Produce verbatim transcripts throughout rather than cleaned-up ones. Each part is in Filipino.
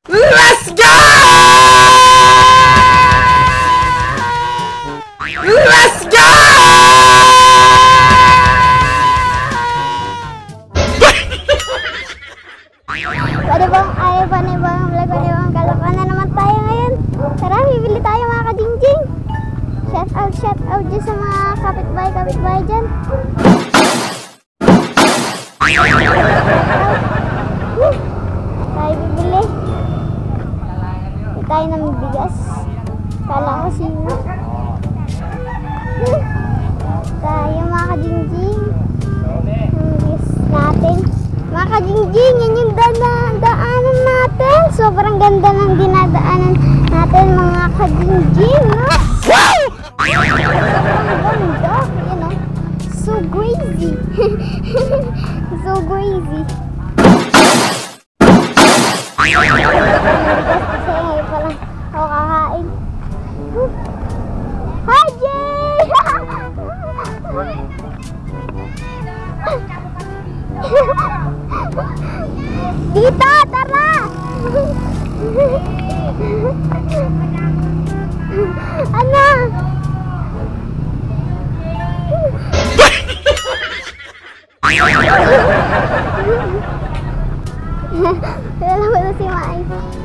Let's go! Let's go! Pwede bang ayaw pa na ibang vlog, pwede bang kalokohan na naman tayo ngayon? Tara, bibili tayo mga ka-jingjing. Shout out, shout out dyan sa mga kapitbahay, kapitbahay dyan. Woo! Tayo bibili. Bili tayo ng bigas. Kala ko sino. Woo! Tayo mga ka-jingjing. Ang bigas natin. Mga ka-jingjing, yan yung dana, daanan natin. Sobrang ganda ng dinadaanan natin mga ka-jingjing. No? Wow! Sobrang ganda. You know? So crazy. So crazy. Kasi ngayon pa lang ako kakain. Hi, Jay! Dito, tara! Ano? Kailan mo na si Mai?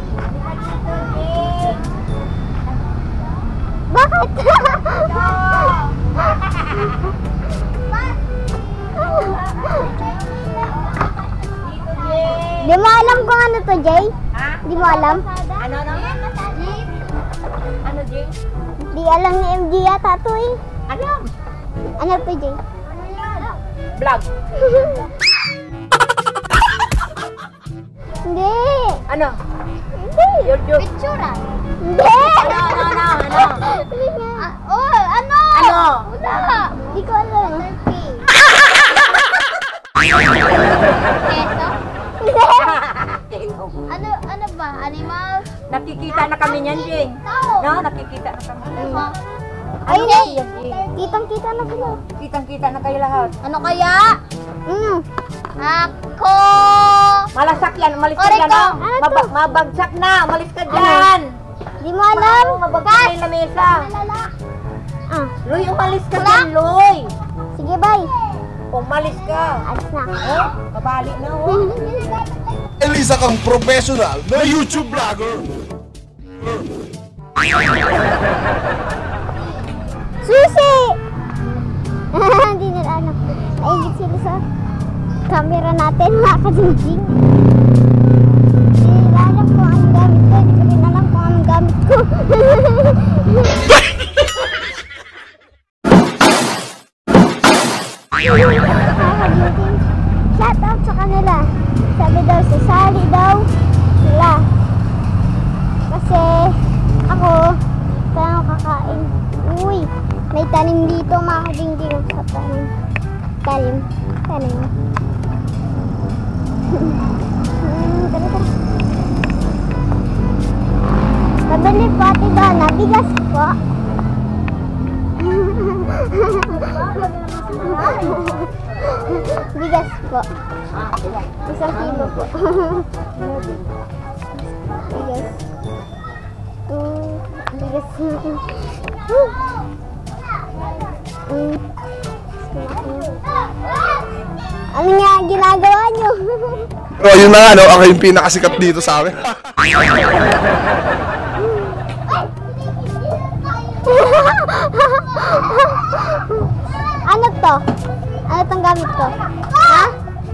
Bakit? Di mo alam kung ano to, Jay? Ha? Di mo alam? Ano, ano? Ano, Jay? Di alam ni M G yata to eh. Alam. Ano to, Jay? Vlog. Hindi. Ano? Hindi. YouTube. Picture. Hindi. Ano, ano, ano, ano? Hindi nga. Oh, ano? Ano? Wala. Di ko alam. Keso? Hindi. Ano, ano ba? Animal? Nakikita na kami niyan, Jay. Tao. No, nakikita na kami. Ano? Ano Ayun yan, eh. Jay? Kitang-kita na sila. Kitang-kita na kayo lahat. Ano kaya? Mm. Ako! Malasak yan, umalis ka Ore dyan, ko. ha? Ano to? Mabag mabagsak na, umalis ka dyan. Di mo alam? Ano, mabagsak na yung lamesa. Ah, Luy, umalis ka Wala. dyan, Luy. sige, bye. Umalis ka. Alis na. Oh, kabali na, oh. Elisa kang professional na YouTube vlogger. Susi! Hindi nila ano. Naingit sila sa camera natin, mga ka-jingjing. Hindi nila alam kung anong gamit ko. Hindi ko rin alam kung anong gamit ko. Mga ka-jingjing, shout out sa kanila. Sabi daw, sasali daw sila. Kasi ako, kaya ako kakain. Uy, may tanim dito mga ka-jingjing sa tanim. Tanim. Tanim. hmm, tara tara. Pabili po ate Donna, bigas po. Bigas po. Isang kilo po. Bigas. Two. Bigas. Mm. Ano nga ginagawa nyo? Oh, yun na nga, no? Ako yung pinakasikat dito sa amin. Ano to? Ano tong gamit ko? Ha?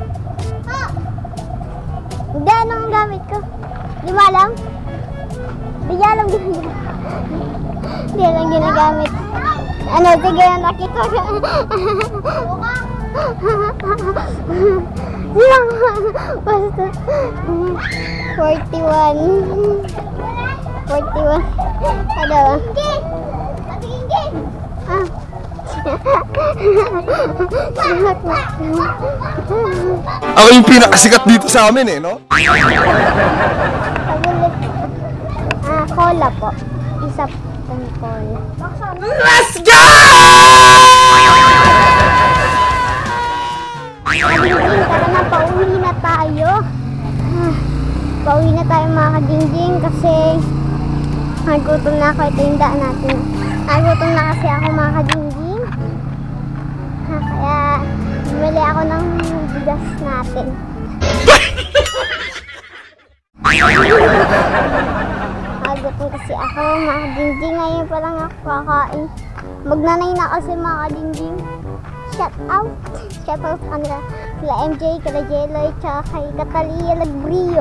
Hindi, anong gamit ko? Di mo alam? Di niya alam ginagamit. Di alam ginagamit. Ano, sige, nakita ko. Lang, basta. forty-one. forty-one. Ano? Ah. Ako yung pinakasikat dito sa amin, eh, no? Pagulit. Ah, cola po. Isa pong cola. Let's go! Abing, tara na, pauwi na tayo. Ah, pauwi na tayo mga kadingjing kasi nagutom na ako. Ito yung daan natin. Nagutom na kasi ako mga kadingjing. Ha, kaya bumili ako ng bigas natin. Nagutom kasi ako mga kadingjing. Ngayon pa lang ako kakain. Magnanay na kasi mga kadingjing. Shout out. Shout out sa kanila. Sila M J, kila Jeloy, tsaka kay Catalia Lagbrio.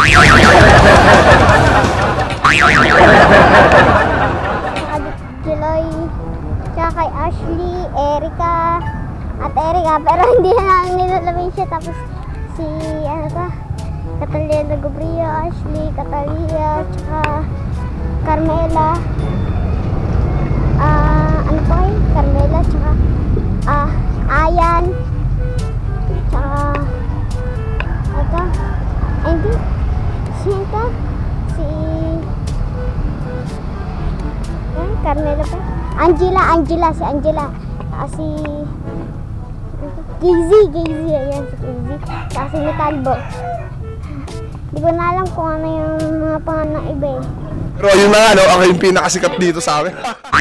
Tsaka Jeloy, tsaka kay Ashley, Erica, at Erica. Pero hindi na namin nilalamin siya. Tapos si, ano ka, Catalia Lagbrio, Ashley, Catalia, tsaka Carmela. Ah, ano pa kayo? Carmela, tsaka ah, Ayan. Tsaka ito. Ay, hindi. Sino ito? Si eh, Carmela pa? Angela, Angela, si Angela. Tsaka si Gizzy, Gizzy. Ayan, si Gizzy. Tsaka si Mitalbo. Hindi ko na alam kung ano yung mga pangalan ng iba eh. Pero ayun na nga, no? Ako yung pinakasikat dito sa amin.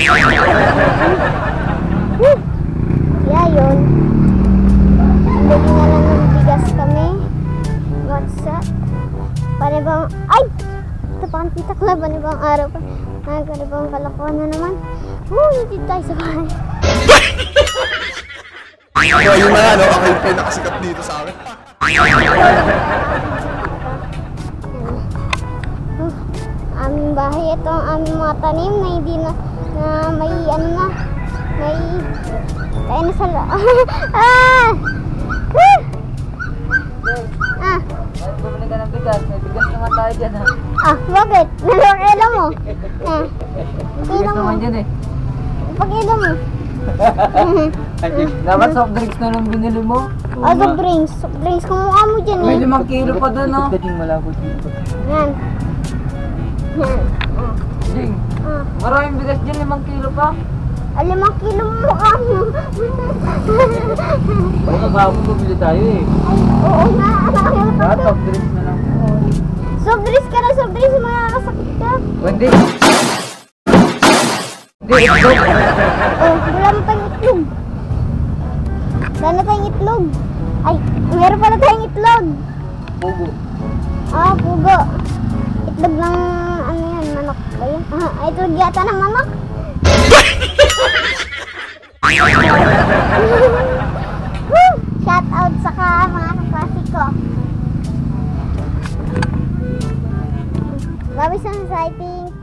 Woo! Yeah, yun. Bili na lang ng bigas kami. What's up? Panibang... Ay! Ito pa ang pitak na. Panibang araw pa. Ay, panibang kalakuan na naman. Woo! Hindi tayo sa bahay. Pero ayun na nga, no? Ako yung pinakasikat dito sa amin. Oh, aming bahay. Ito ang aming mga tanim na hindi na, na may ano na. May... Kaya na sa... ah! Woo! Ah! Bumili ka ng bigas. May bigas naman tayo dyan ha. Ah, bakit? Nalokela mo? Eh, pagkila mo. dyan eh. Pagkila mo. Dapat soft drinks na lang binili mo. Ah, soft drinks. Soft drinks. Kumukha mo dyan eh. May limang kilo pa doon no. Kading malabo dito. Yan. Yan. Ah. Ding. Ah. Maraming bigas dyan, limang kilo pa. Ah, limang kilo mo mukha mo. Baka bago bumili tayo eh. Ay, oo nga. Nakakita Dapat ko. soft drinks na lang. Soft drinks ka na. Soft drinks. Makakasakit ka. Hindi. Hindi, itlog. Oh, wala mo tayong itlog. Wala na tayong itlog. Ay, meron pala tayong itlog. Pugo. Ah, pugo. Itlog ng ano yan, manok ba yun? Ah, itlog yata ng manok. Woo! Shout out sa ka mga kaklase ko. Bawi sa exciting.